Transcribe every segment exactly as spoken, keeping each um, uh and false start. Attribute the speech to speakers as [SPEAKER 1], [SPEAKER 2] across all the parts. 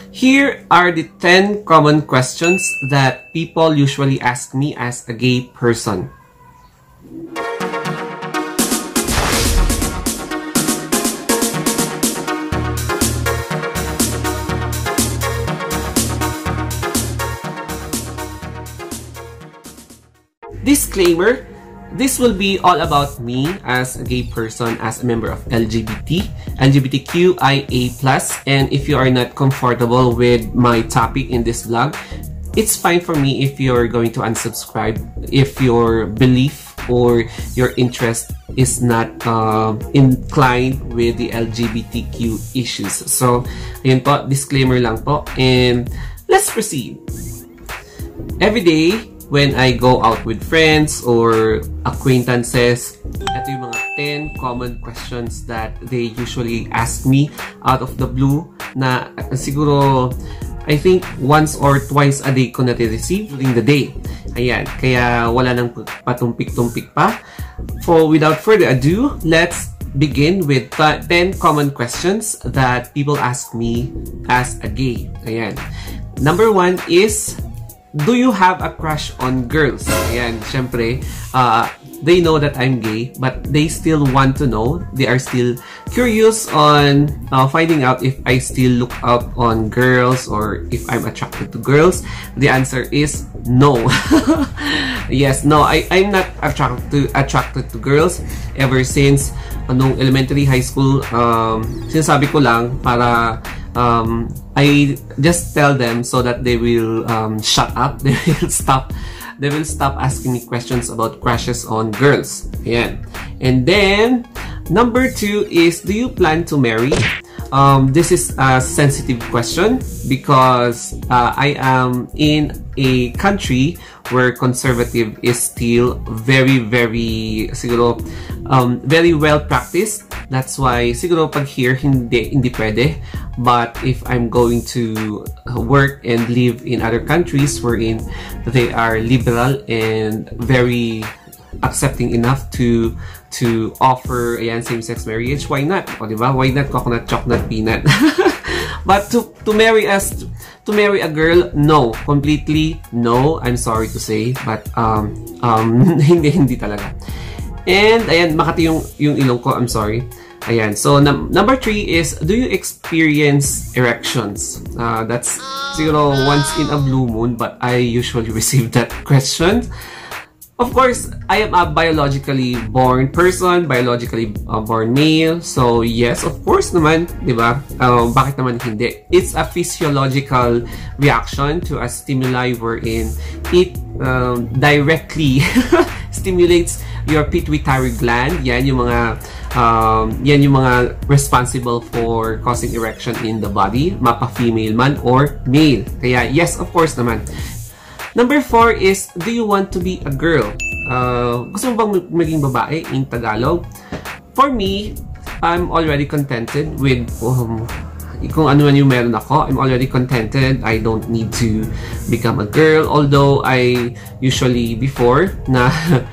[SPEAKER 1] Here are the ten common questions that people usually ask me as a gay person. Disclaimer, this will be all about me as a gay person, as a member of L G B T, L G B T Q I A plus, and if you are not comfortable with my topic in this vlog, it's fine for me if you're going to unsubscribe if your belief or your interest is not uh, inclined with the L G B T Q issues. So, ayun po, disclaimer lang po, and let's proceed. Every day, when I go out with friends or acquaintances, ito yung mga ten common questions that they usually ask me out of the blue na siguro, I think, once or twice a day ko nati-receive during the day. Ayan, kaya wala nang patumpik-tumpik pa. For without further ado, let's begin with ten common questions that people ask me as a gay. Ayan. Number one is, do you have a crush on girls? Ayan, syempre, uh, they know that I'm gay, but they still want to know. They are still curious on uh, finding out if I still look out on girls or if I'm attracted to girls. The answer is no. Yes, no, I, I'm not attracted to, attracted to girls ever since anong elementary, high school. Um, sinasabi ko lang para Um, I just tell them so that they will um, shut up. They will stop. They will stop asking me questions about crushes on girls. Ayan. And then number two is, do you plan to marry? Um, this is a sensitive question because uh, I am in a country where conservative is still very, very siguro um, very well practiced. That's why siguro pag here hindi hindi pwede. But if I'm going to work and live in other countries wherein they are liberal and very accepting enough to to offer ayan, same-sex marriage, why not? O diba? Why not coconut, chocolate, peanut? But to to marry us to marry a girl, no, completely no. I'm sorry to say, but um um hindi hindi talaga. And ayan, makati yung yung ilong ko. I'm sorry. Ayan. So num number three is, do you experience erections? Uh, that's siguro once in a blue moon, but I usually receive that question. Of course, I am a biologically born person, biologically uh, born male. So yes, of course naman, di ba? Um, bakit naman hindi? It's a physiological reaction to a stimuli wherein it um, directly stimulates your pituitary gland. Yan yung mga um, yan yung mga responsible for causing erection in the body, mapa-female man or male. Kaya yes, of course naman. Number four is, do you want to be a girl? Uh, gusto mo bang maging babae in Tagalog? For me, I'm already contented with um, kung ano man yung meron ako. I'm already contented. I don't need to become a girl. Although I usually before na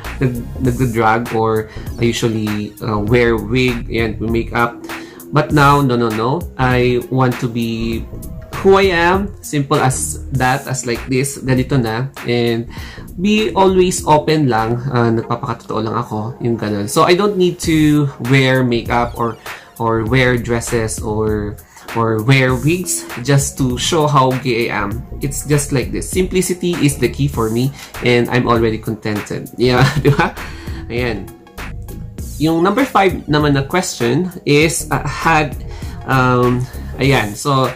[SPEAKER 1] nagda-drag or I usually uh, wear wig and makeup. But now, no, no, no. I want to be who I am, simple as that, as like this, ganito na, and be always open lang, uh, nagpapakatotoo lang ako, yung ganun. So I don't need to wear makeup or or wear dresses or or wear wigs just to show how gay I am. It's just like this. Simplicity is the key for me, and I'm already contented. Yeah, di ba? Ayan. Yung number five naman na question is, uh, had, um, ayan, so,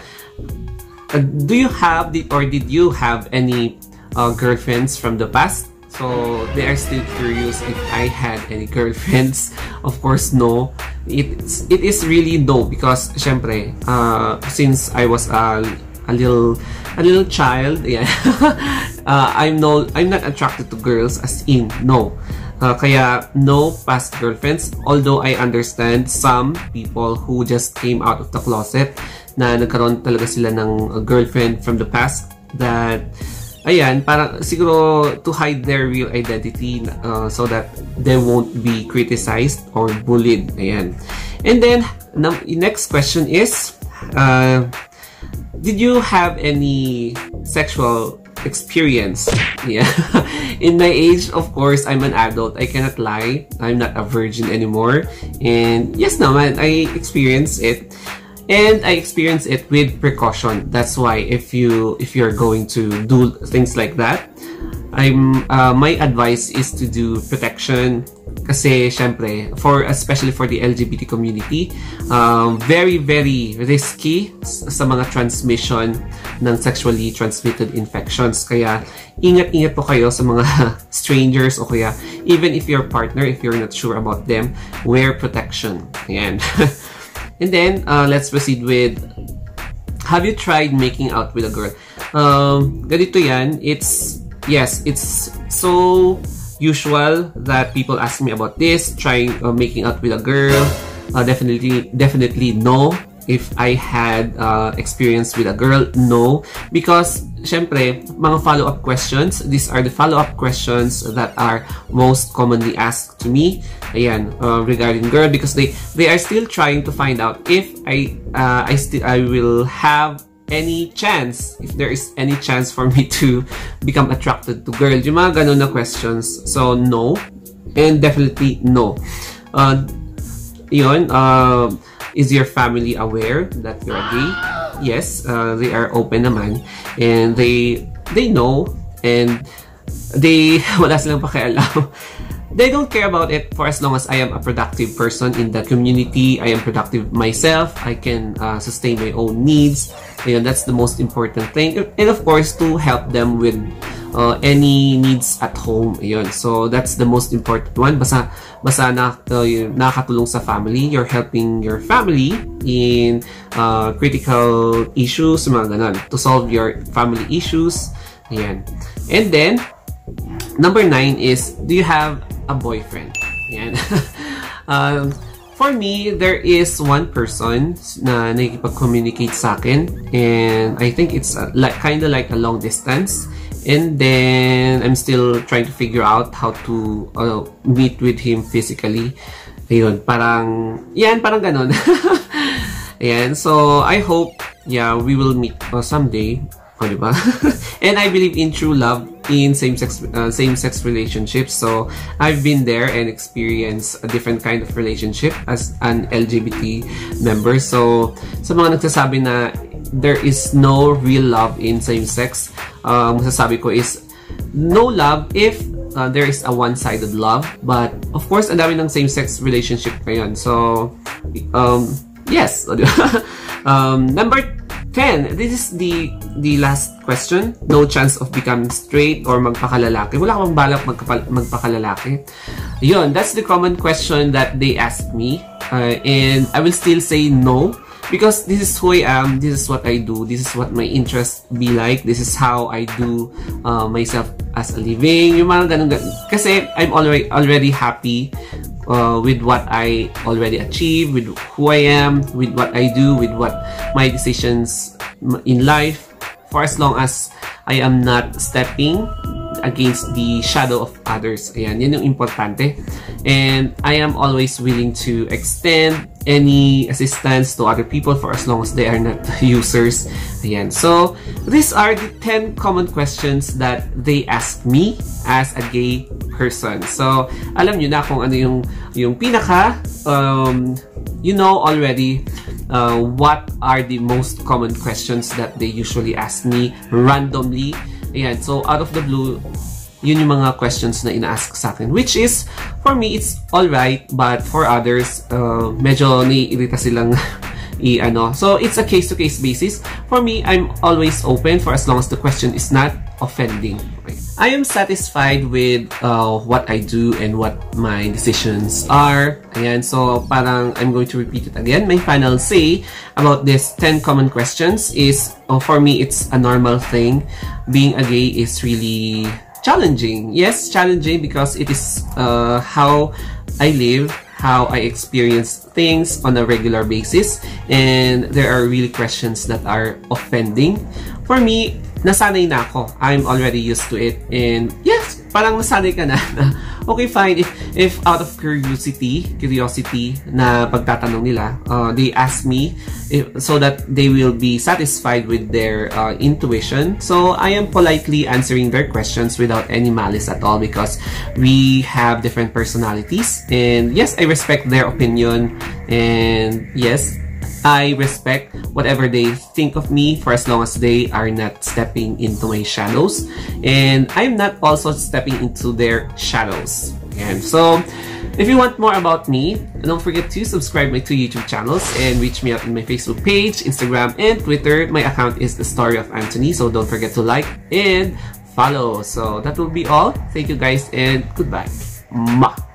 [SPEAKER 1] Uh, do you have the or did you have any uh, girlfriends from the past? So they are still curious if I had any girlfriends. Of course, no. It's it is really no, because syempre, uh, since I was a a little a little child, yeah, uh, I'm no I'm not attracted to girls, as in no. Uh, kaya no past girlfriends. Although I understand some people who just came out of the closet na nagkaroon talaga sila ng girlfriend from the past that, ayan, parang siguro to hide their real identity uh, so that they won't be criticized or bullied. Ayan. And then, next question is, uh, did you have any sexual experience? Yeah. In my age, of course, I'm an adult. I cannot lie. I'm not a virgin anymore. And yes naman, I experienced it. And I experience it with precaution. That's why if you if you're going to do things like that, I'm uh, my advice is to do protection. Kasi syempre, for especially for the L G B T community, um, very very risky sa mga transmission ng sexually transmitted infections. Kaya ingat-ingat po kayo sa mga strangers o kaya even if your partner, if you're not sure about them, wear protection. Ayan. And then, uh, let's proceed with, have you tried making out with a girl? Um, ganito yan. It's, yes, it's so usual that people ask me about this, trying uh, making out with a girl. Uh, definitely, definitely no. If I had uh, experience with a girl, no. Because, syempre, mga follow-up questions, these are the follow-up questions that are most commonly asked to me, ayan, uh, regarding girl, because they they are still trying to find out if I uh, I still I will have any chance, if there is any chance for me to become attracted to girl. Yung mga ganun na questions. So, no. And definitely no. Uh, yun, uh, is your family aware that you're gay? Yes, uh, they are open naman. And they they know. And they, wala silang pakialam. They don't care about it for as long as I am a productive person in the community. I am productive myself. I can uh, sustain my own needs. And that's the most important thing. And of course, to help them with uh, any needs at home. Ayun. So that's the most important one. Basta, basta na, uh, nakakatulong sa family. You're helping your family in uh, critical issues, mga ganun, to solve your family issues. Ayan. And then, number nine is, do you have a boyfriend? Ayan. um, for me, there is one person na nakikipag-communicate sa akin, and I think it's uh, like kind of like a long distance. And then I'm still trying to figure out how to uh, meet with him physically. Ayun, parang yan, parang ganun. Ayan, so I hope, yeah, we will meet uh, someday. Oh, diba? And I believe in true love in same-sex uh, same-sex relationships. So I've been there and experienced a different kind of relationship as an L G B T member. So sa mga nagsasabi na there is no real love in same-sex, um, masasabi ko is no love if uh, there is a one-sided love. But of course, ang dami ng same-sex relationship ngayon. So um, yes. um, number ten, this is the the last question. No chance of becoming straight or magpakalalaki. Wala kang balak magkapal magpakalalaki. Yun, that's the common question that they ask me. Uh, and I will still say no. Because this is who I am, this is what I do, this is what my interests be like, this is how I do uh, myself as a living. Yung mga ganun, ganun. Kasi I'm already, already happy Uh, with what I already achieved, with who I am, with what I do, with what my decisions in life, for as long as I am not stepping against the shadow of others. Ayan, yun yung importante. And I am always willing to extend any assistance to other people for as long as they are not users. Ayan. So, these are the ten common questions that they ask me as a gay person. So, alam nyo na kung ano yung, yung pinaka, um, you know already uh, what are the most common questions that they usually ask me randomly. Ayan. So, out of the blue, yun yung mga questions na ina-ask sa akin. Which is, for me, it's alright. But for others, uh, medyo naiirita silang i-ano. So, it's a case-to-case basis. For me, I'm always open for as long as the question is not offending. Okay. I am satisfied with uh, what I do and what my decisions are. Ayan, so parang I'm going to repeat it again. My final say about this ten common questions is, uh, for me, it's a normal thing. Being a gay is really challenging. Yes, challenging because it is uh, how I live, how I experience things on a regular basis, and there are really questions that are offending. For me, nasanay na ako. I'm already used to it, and yes, parang nasanay ka na. okay, fine. If, if out of curiosity, curiosity na pagtatanong nila, uh, they ask me if, so that they will be satisfied with their uh, intuition. So I am politely answering their questions without any malice at all, because we have different personalities. And yes, I respect their opinion. And yes, I respect whatever they think of me, for as long as they are not stepping into my shadows, and I'm not also stepping into their shadows. And so, if you want more about me, don't forget to subscribe my two YouTube channels and reach me out on my Facebook page, Instagram, and Twitter. My account is The Story of Anthony, so don't forget to like and follow. So that will be all. Thank you guys, and goodbye. Mwah!